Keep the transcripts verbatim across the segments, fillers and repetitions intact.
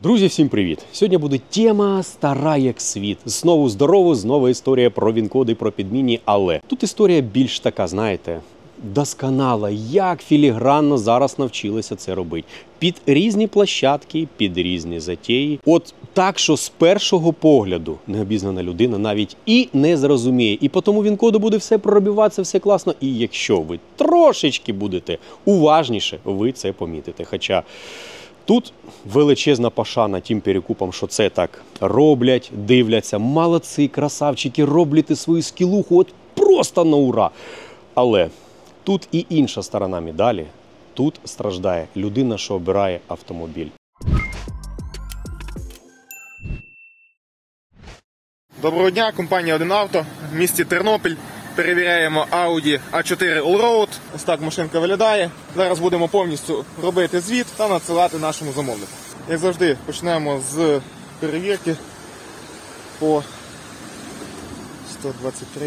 Друзі, всім привіт! Сьогодні буде тема стара як світ. Знову здорово, знову історія про він-коди, про підмінні, але тут історія більш така, знаєте, досконала, як філігранно зараз навчилися це робити. Під різні площадки, під різні затії. От так, що з першого погляду необізнана людина навіть і не зрозуміє. І по тому він-коду буде все пробиватися, все класно. І якщо ви трошечки будете уважніше, ви це помітите. Хоча тут величезна пошана тим перекупам, що це так роблять, дивляться. Молодці, красавчики, роблять свою скілуху от просто на ура. Але тут і інша сторона медалі. Тут страждає людина, що обирає автомобіль. Доброго дня, компанія один авто в місті Тернопіль. Перевіряємо Audi а чотири Allroad. Ось так машинка виглядає. Зараз будемо повністю робити звіт та надсилати нашому замовнику. Як завжди, почнемо з перевірки по сто двадцять три.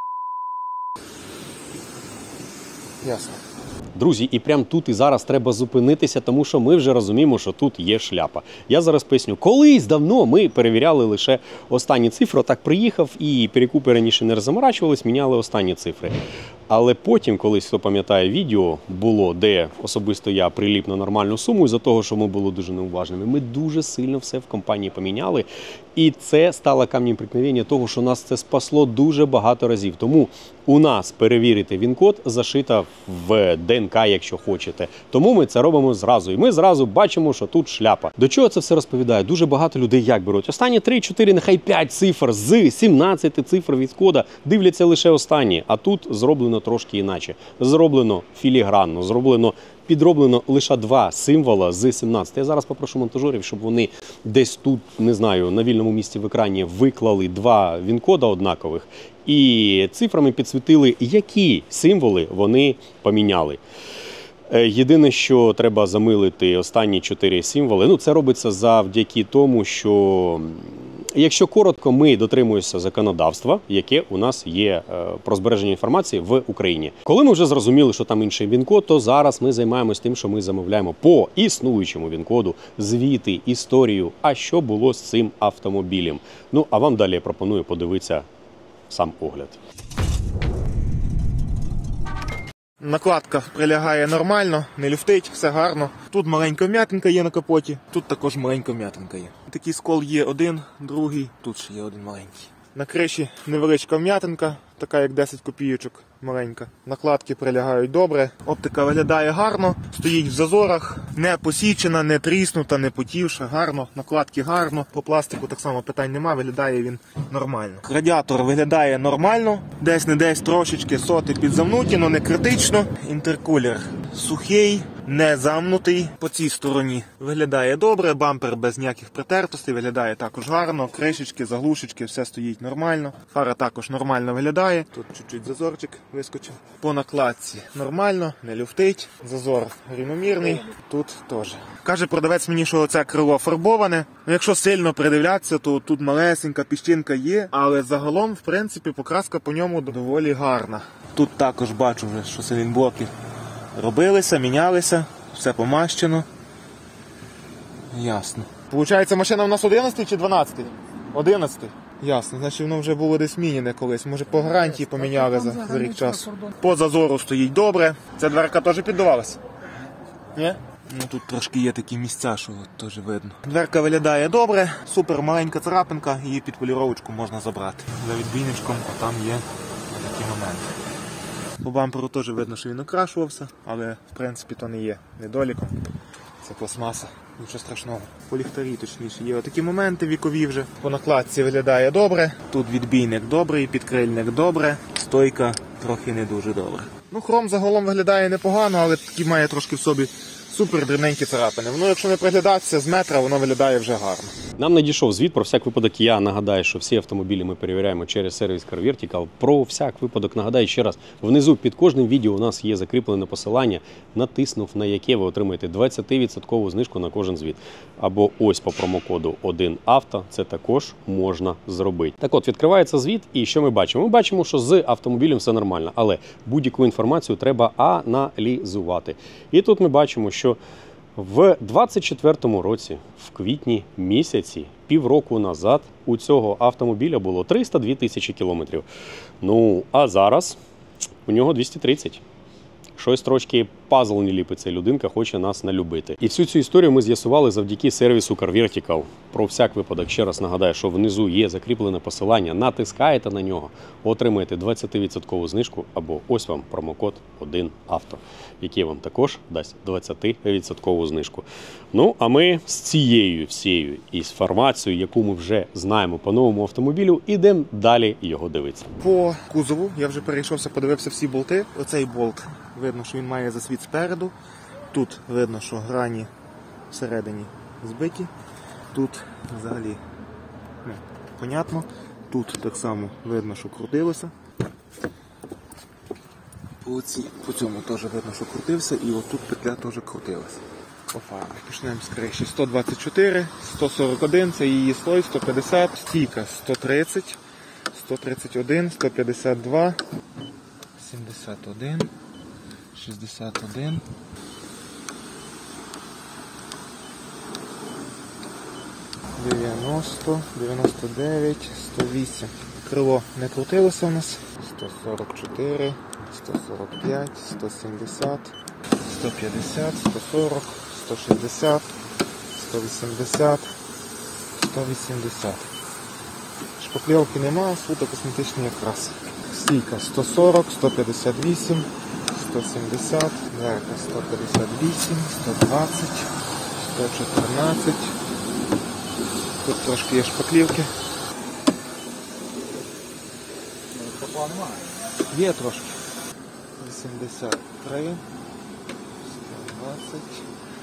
Ясно. Друзі, і прямо тут і зараз треба зупинитися, тому що ми вже розуміємо, що тут є шляпа. Я зараз поясню. Колись давно ми перевіряли лише останні цифри. Так приїхав і перекупи раніше не заморачувались, міняли останні цифри. Але потім, колись, хто пам'ятає, відео було, де особисто я приліп на нормальну суму, із-за того, що ми були дуже неуважними. Ми дуже сильно все в компанії поміняли. І це стало камнем преткновення того, що нас це спасло дуже багато разів. Тому у нас перевірити він-код зашита в ДНК, якщо хочете. Тому ми це робимо зразу. І ми зразу бачимо, що тут шляпа. До чого це все розповідає? Дуже багато людей як беруть? Останні три, чотири, нехай п'ять цифр з сімнадцяти цифр від кода дивляться лише останні. А тут зроблено трошки інакше. Зроблено філігранно, зроблено підроблено лише два символа з сімнадцяти. Я зараз попрошу монтажерів, щоб вони десь тут, не знаю, на вільному місці в екрані виклали два він-кода однакових і цифрами підсвітили, які символи вони поміняли. Єдине, що треба замилити останні чотири символи, ну це робиться завдяки тому, що якщо коротко, ми дотримуємося законодавства, яке у нас є про збереження інформації в Україні. Коли ми вже зрозуміли, що там інший він-код, то зараз ми займаємося тим, що ми замовляємо по існуючому він-коду звіти, історію, а що було з цим автомобілем. Ну, а вам далі я пропоную подивитися сам огляд. Накладка прилягає нормально, не люфтить, все гарно. Тут маленька вм'ятинка є на капоті, тут також маленька вм'ятинка є. Такий скол є один, другий, тут ще є один маленький. На криші невеличка вм'ятинка, така як десять копійочок, маленька. Накладки прилягають добре, оптика виглядає гарно, стоїть в зазорах, не посічена, не тріснута, не потівша, гарно, накладки гарно. По пластику так само питань нема, виглядає він нормально. Радіатор виглядає нормально, десь не десь трошечки соти підзамнуті, але не критично. Інтеркулер сухий, не замнутий. По цій стороні виглядає добре, бампер без ніяких притертостей, виглядає також гарно, кришечки, заглушечки, все стоїть нормально. Фара також нормально виглядає, тут чуть-чуть зазорчик вискочив. По накладці нормально, не люфтить, зазор рівномірний, тут теж. Каже продавець мені, що це крило фарбоване. Якщо сильно придивлятися, то тут малесенька піщинка є, але загалом, в принципі, покраска по ньому доволі гарна. Тут також бачу вже, що силінблоки робилися, мінялися, все помащено. Ясно. Получається, машина у нас одинадцятий чи дванадцятий? одинадцятий. Ясно, значить воно вже було десь міняне колись. Може по гарантії поміняли за, за рік часу. По зазору стоїть добре. Ця дверка теж піддавалась? Ні? Ну тут трошки є такі місця, що теж видно. Дверка виглядає добре, супер маленька царапинка, її під поліровочку можна забрати. За відбійничком там є такі моменти. По бамперу теж видно, що він окрашувався, але в принципі то не є недоліком. Це пластмаса, нічого страшного. По ліхтарі точніше є отакі моменти вікові вже. По накладці виглядає добре, тут відбійник добрий, підкрильник добре, стойка трохи не дуже добре. Ну хром загалом виглядає непогано, але такий має трошки в собі супер дрібненькі царапини. Воно, якщо не приглядатися з метра, воно виглядає вже гарно. Нам надійшов звіт, про всяк випадок я нагадаю, що всі автомобілі ми перевіряємо через сервіс Car Vertical. Про всяк випадок нагадаю ще раз, внизу під кожним відео у нас є закріплене посилання, натиснув на яке ви отримаєте двадцять відсотків знижку на кожен звіт. Або ось по промокоду один авто, це також можна зробити. Так от, відкривається звіт і що ми бачимо? Ми бачимо, що з автомобілем все нормально, але будь-яку інформацію треба аналізувати. І тут ми бачимо, що В двадцять четвертому році, в квітні місяці, півроку назад, у цього автомобіля було триста дві тисячі кілометрів. Ну, а зараз у нього двісті тридцять. Щось трошки пазл не ліпиться, людинка хоче нас налюбити. І всю цю історію ми з'ясували завдяки сервісу Car Vertical. Про всяк випадок ще раз нагадаю, що внизу є закріплене посилання, натискаєте на нього, отримаєте двадцять відсотків знижку, або ось вам промокод один авто, який вам також дасть двадцять відсотків знижку. Ну, а ми з цією всією інформацією, яку ми вже знаємо по новому автомобілю, ідемо далі його дивитися. По кузову я вже перейшовся, подивився всі болти. Оцей болт, видно, що він має засвіт спереду. Тут видно, що грані всередині збиті. Тут взагалі, ну, понятно. Тут так само видно, що крутилося. По, ці, по цьому теж видно, що крутився, і отут петля теж крутилася. По фарах. Почнемо з криші. сто двадцять чотири, сто сорок один, це її слой, сто п'ятдесят, стійка сто тридцять, сто тридцять один, сто п'ятдесят два, сімдесят один, шістдесят один. дев'яносто, дев'яносто дев'ять, сто вісім. Крило не крутилося у нас. сто сорок чотири, сто сорок п'ять, сто сімдесят, сто п'ятдесят, сто сорок, сто шістдесят, сто вісімдесят, сто вісімдесят. Шпаклівки нема, суто косметичний якраз. Стійка сто сорок, сто п'ятдесят вісім, сто сімдесят, дверка сто п'ятдесят вісім, сто двадцять, сто чотирнадцять. Тут трошки є шпаклівки. Є трошки. вісімдесят три, сто двадцять.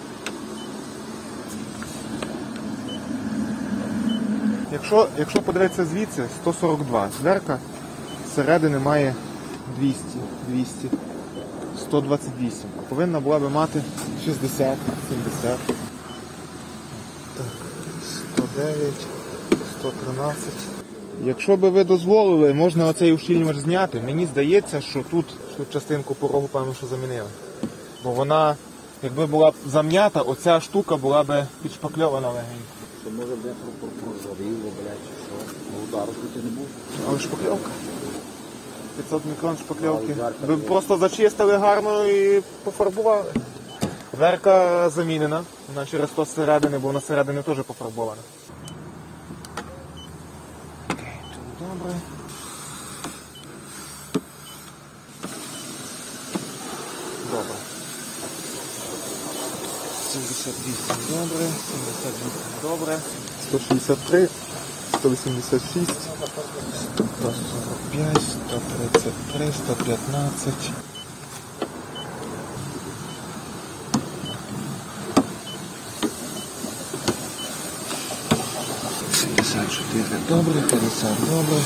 Якщо, якщо подивитися звідси, сто сорок два. Дверка зсередини має двісті, двісті, сто двадцять вісім. Повинна була би мати шістдесят, сімдесят. Так, сто дев'ять, сто тринадцять. Якщо би ви дозволили, можна оцей ущільнювач зняти. Мені здається, що тут, тут частинку порогу, певно, що замінили. Бо вона, якби була б зам'ята, оця штука була б підшпакльована легенько. Що може б прозоріло, блядь, що? Ну, удару тут не був. Але шпакльовка. п'ятсот мікрон шпакльовки. Ви б просто зачистили гарно і пофарбували. Дверка замінена. Вона через то зсередини, бо вона зсередини теж пофарбована. Окей, тут добре. Добре. сімдесят вісім добре, сімдесят вісім добре, сто шістдесят три, сто вісімдесят шість, сто сорок п'ять, сто тридцять три, сто п'ятнадцять. сімдесят чотири добре, п'ятдесят добре.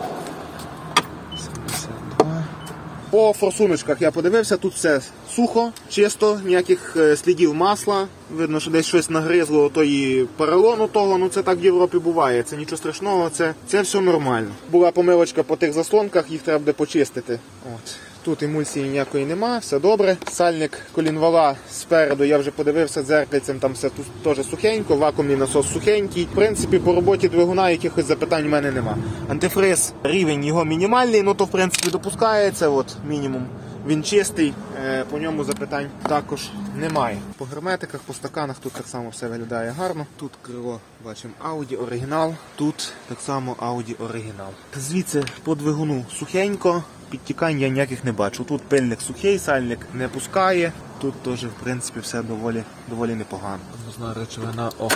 сімдесят два. По форсуночках я подивився, тут все сухо, чисто, ніяких слідів масла. Видно, що десь щось нагризло тої поролону того, ну це так в Європі буває, це нічого страшного, це, це все нормально. Була помилочка по тих заслонках, їх треба буде почистити. От. Тут емульсії ніякої нема, все добре. Сальник колінвала спереду, я вже подивився дзеркальцем, там все тут теж сухенько, вакуумний насос сухенький. В принципі, по роботі двигуна якихось запитань в мене нема. Антифриз, рівень його мінімальний, ну то в принципі допускається, от мінімум. Він чистий, по ньому запитань також немає. По герметиках, по стаканах тут так само все виглядає гарно. Тут крило, бачимо, Audi оригінал, тут так само Audi оригінал. Звідси по двигуну сухенько, підтікань я ніяких не бачу. Тут пильник сухий, сальник не пускає, тут теж в принципі все доволі, доволі непогано. Тормозна речовина, о.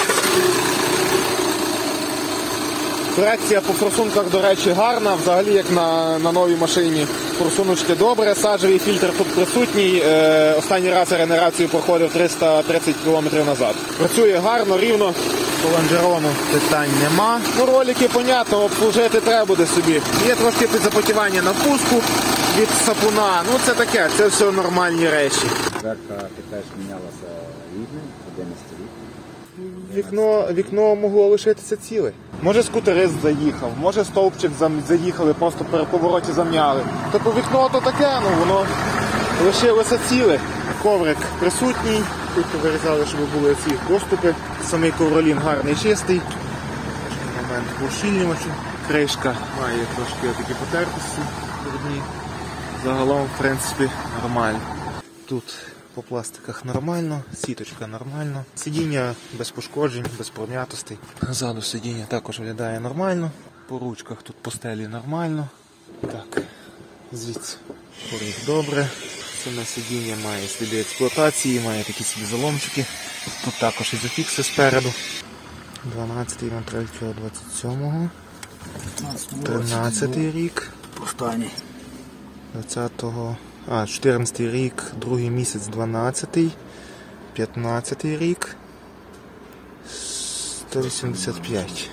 Корекція по форсунках, до речі, гарна, взагалі як на, на новій машині. Форсуночки добре, саджевий фільтр тут присутній. Е, останній раз я регенерацію проходив триста тридцять кілометрів назад. Працює гарно, рівно, по лонжерону питань нема. Ну, ролики, понятно, обслужити треба буде собі. Є трошки підзапотівання на впуску від сапуна, ну це таке, це все нормальні речі. Дверка, ти теж мінялася рідним, одинадцять рік. Вікно, вікно могло лишитися ціле. Може скутерист заїхав, може стовпчик заїхали, просто при повороті зам'яли. Тобто вікно то таке, ну воно лишилося ціле. Коврик присутній, Тут вирізали, щоб були ці доступи. Самий ковролін гарний, чистий. Момент ущільнювачу. Кришка має трошки такі потертості дрібні. Загалом, в принципі, нормально. Тут по пластиках нормально, сіточка нормально. Сидіння без пошкоджень, без пром'ятостей. Ззаду сидіння також виглядає нормально. По ручках тут по стелі нормально. Так, звідси поріг добре. Саме сидіння має сліди експлуатації, має такі собі заломчики. Тут також ізофікси спереду. дванадцятий третього двадцять сьомого. тринадцятий рік. Останній. двадцятого, а, чотирнадцятий рік, другий місяць дванадцятий. п'ятнадцятий рік. сто вісімдесят п'ять.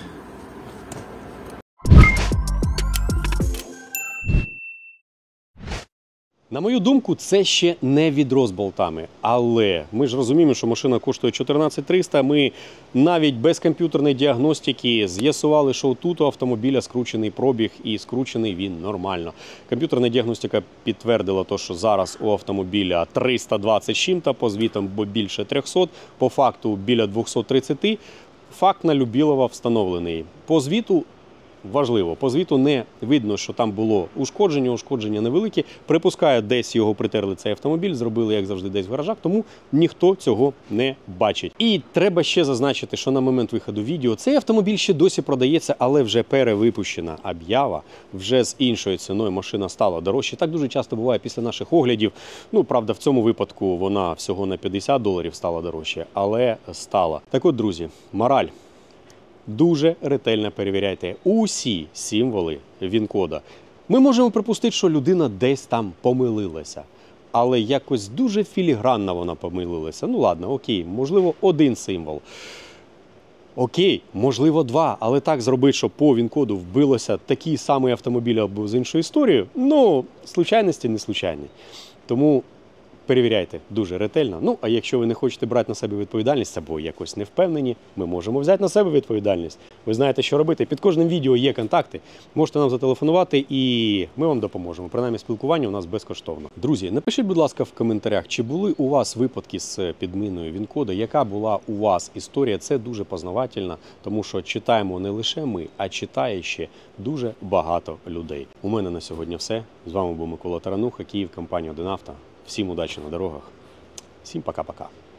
На мою думку, це ще не відро з болтами. Але ми ж розуміємо, що машина коштує чотирнадцять триста. Ми навіть без комп'ютерної діагностики з'ясували, що тут у автомобіля скручений пробіг і скручений він нормально. Комп'ютерна діагностика підтвердила те, що зараз у автомобіля триста двадцять чим-то, по звітам бо більше трьохсот, по факту біля двісті тридцять. Факт на Любілова встановлений. По звіту важливо, по звіту не видно, що там було ушкодження, ушкодження невеликі. Припускаю, десь його притерли цей автомобіль, зробили, як завжди, десь в гаражах, тому ніхто цього не бачить. І треба ще зазначити, що на момент виходу відео цей автомобіль ще досі продається, але вже перевипущена об'ява, вже з іншою ціною машина стала дорожче. Так дуже часто буває після наших оглядів. Ну, правда, в цьому випадку вона всього на п'ятдесят доларів стала дорожче, але стала. Так от, друзі, мораль. Дуже ретельно перевіряйте усі символи він-кода. Ми можемо припустити, що людина десь там помилилася. Але якось дуже філігранно вона помилилася. Ну ладно, окей, можливо, один символ. Окей, можливо, два. Але так зробити, щоб по він-коду вбилося такий самий автомобіль або з іншою історією, ну, случайності не случайні. Тому перевіряйте дуже ретельно. Ну, а якщо ви не хочете брати на себе відповідальність або якось не впевнені, ми можемо взяти на себе відповідальність. Ви знаєте, що робити. Під кожним відео є контакти. Можете нам зателефонувати і ми вам допоможемо. Принаймні, спілкування у нас безкоштовно. Друзі, напишіть, будь ласка, в коментарях, чи були у вас випадки з підміною він-кода, яка була у вас історія. Це дуже познавательно, тому що читаємо не лише ми, а читає ще дуже багато людей. У мене на сьогодні все. З вами був Микола Тарануха, Київ, компанія «Один авто». Всім удачі на дорогах. Всім пока-пока.